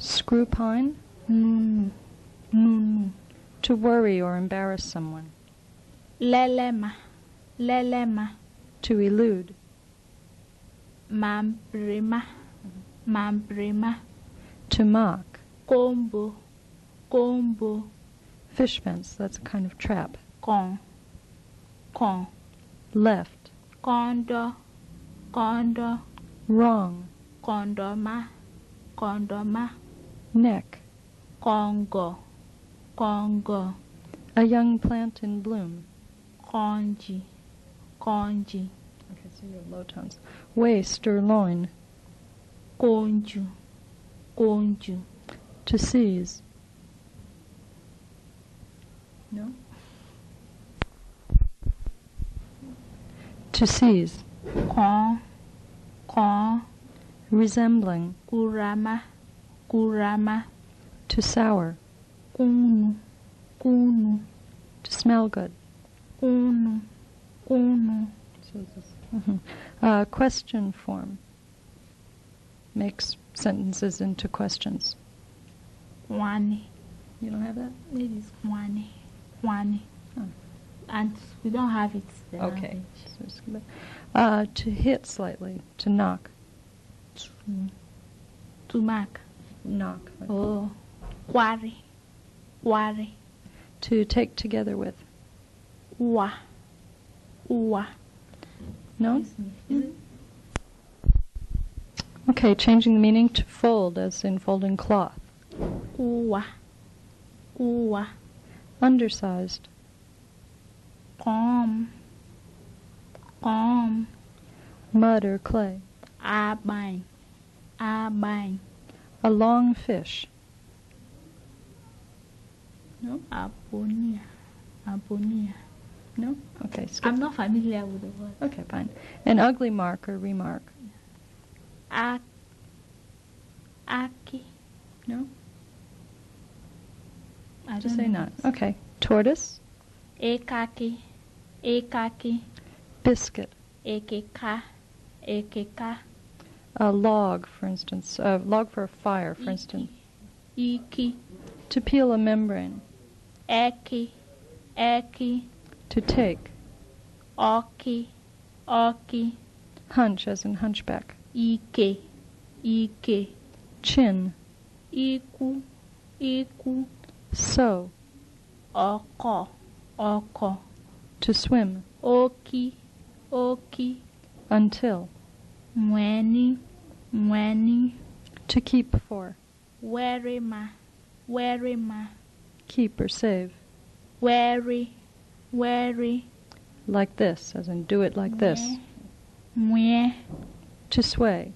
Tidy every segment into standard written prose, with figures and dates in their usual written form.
Screw pine? Nunu. Nunu. To worry or embarrass someone. Lelema. Lelema. To elude. Mambrima. Mambrima. To mock. Kombo. Kombo. Fish fence, that's a kind of trap. Kon. Kon. Left. Kondo. Kondo. Wrong. Kondoma. Kondoma. Neck. Congo. Congo. A young plant in bloom. Konji. Konji. Okay, so you have low tones. Waist or loin. Konju. Konju. To seize. No? To seize. Kon. Kon. Resembling. Kurama. Kurama. To sour. Kunu. Kunu. To smell good. Kunu. Kunu. So this, question form. Makes sentences into questions. Wani. You don't have that? It is wani. Wani. Oh. And we don't have it. The Okay. language. To hit slightly. To knock. To mark. Knock. Oh. Kwari. Kwari. To take together with. Uwa. Uwa. No? Okay, changing the meaning to fold, as in folding cloth. Uwa. Uwa. Undersized. Kom. Kom. Mud or clay. Abang. Abang. A long fish. No? Abonia. Abonia. No? Okay, skip. I'm not familiar with the word. Okay, fine. An ugly mark or remark. Aki. No? I Just don't say know. not. Okay. Tortoise. Ekaki. Ekaki. Biscuit. Ekeka. Ekeka. A log, for instance. A log for a fire, for instance. Iki. To peel a membrane. Eki. Eki. To take. Oki. Oki. Hunch, as in hunchback. Ike. Ike. Chin. Iku. Iku. Sew. Oko. Oko. To swim. Oki. Oki. Until. Mweni. Mweni. To keep for. Werima. Werima. Keep or save. Weri. Weri. Like this, as in do it like this. Mwe. To sway.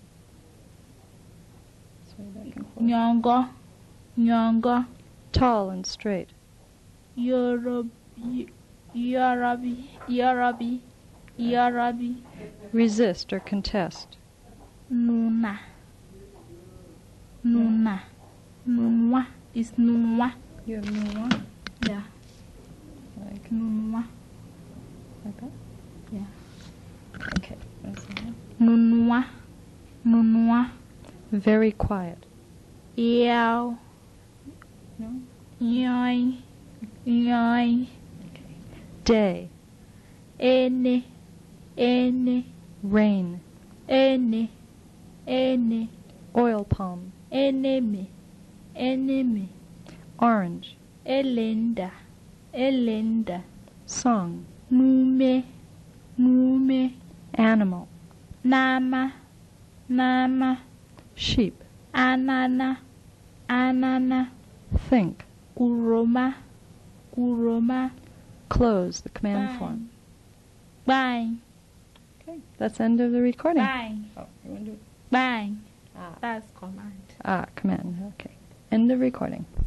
Sway back and forth. Nyongo. Nyongo. Tall and straight. Yorubi. Yorubi. Yorubi. Yorubi. Resist or contest. Nuna. Nuna. Nunwa. It's nunwa. You have new one. Yeah. Like Nunwa. that? Yeah. Okay. That's it. Nunwa. Nunwa. Very quiet. Yao. No? Yoi. Yoi. Day. Ene. Ene. Rain. Ene. Ene. Oil palm. Enemy. Enemy. Orange. Elenda. Elenda. Song. Nume. Nume. Animal. Nama. Nama. Sheep. Anana. Anana. Think. Kuroma. Kuroma. Close, the command Bye. form. Bye. Okay. That's the end of the recording. Bye. Oh, you want to do it? Bye. Ah. That's command. Command. Okay. End of recording.